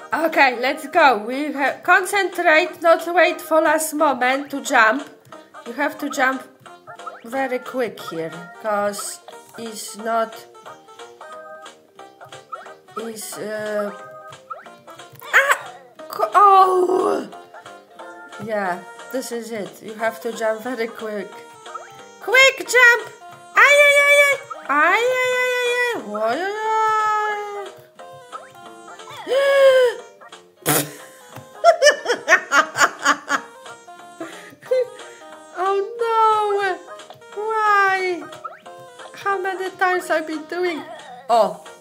Okay, let's go. We have concentrate, not wait for last moment to jump. You have to jump very quick here, because it's not. It's oh, yeah. This is it. You have to jump very quick. Quick jump! Ay ay ay ay! Ay ay ay ay ay! Why ay ay! Oh no! Why? How many times I've been doing? Oh.